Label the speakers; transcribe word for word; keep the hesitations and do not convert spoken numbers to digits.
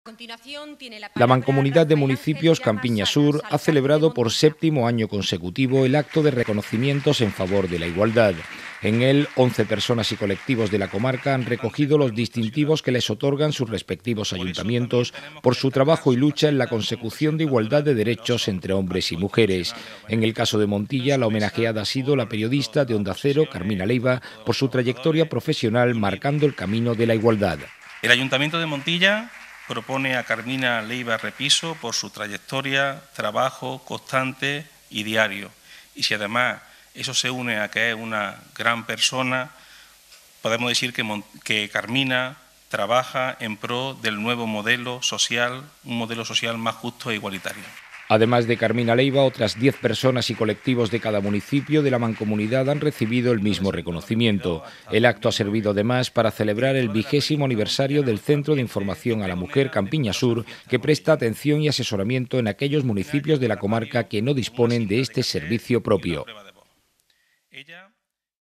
Speaker 1: continuación tiene la
Speaker 2: La
Speaker 1: palabra
Speaker 2: Mancomunidad de
Speaker 1: Rafael
Speaker 2: Municipios
Speaker 1: Ángel
Speaker 2: Campiña
Speaker 1: Llamas
Speaker 2: Sur
Speaker 1: Salas,
Speaker 2: ha
Speaker 1: alcalde
Speaker 2: celebrado
Speaker 1: de
Speaker 2: por
Speaker 1: Montilla.
Speaker 2: séptimo año consecutivo el acto de reconocimientos en favor de la igualdad. En él, once personas y colectivos de la comarca han recogido los distintivos que les otorgan sus respectivos ayuntamientos por su trabajo y lucha en la consecución de igualdad de derechos entre hombres y mujeres. En el caso de Montilla, la homenajeada ha sido la periodista de Onda Cero, Carmina Leiva, por su trayectoria profesional marcando el camino de la igualdad.
Speaker 3: El Ayuntamiento de Montilla propone a Carmina Leiva Repiso por su trayectoria, trabajo constante y diario. Y si además eso se une a que es una gran persona, podemos decir que, que Carmina trabaja en pro del nuevo modelo social, un modelo social más justo e igualitario.
Speaker 2: Además de Carmina Leiva, otras diez personas y colectivos de cada municipio de la Mancomunidad han recibido el mismo reconocimiento. El acto ha servido además para celebrar el vigésimo aniversario del Centro de Información a la Mujer Campiña Sur, que presta atención y asesoramiento en aquellos municipios de la comarca que no disponen de este servicio propio.
Speaker 3: Ella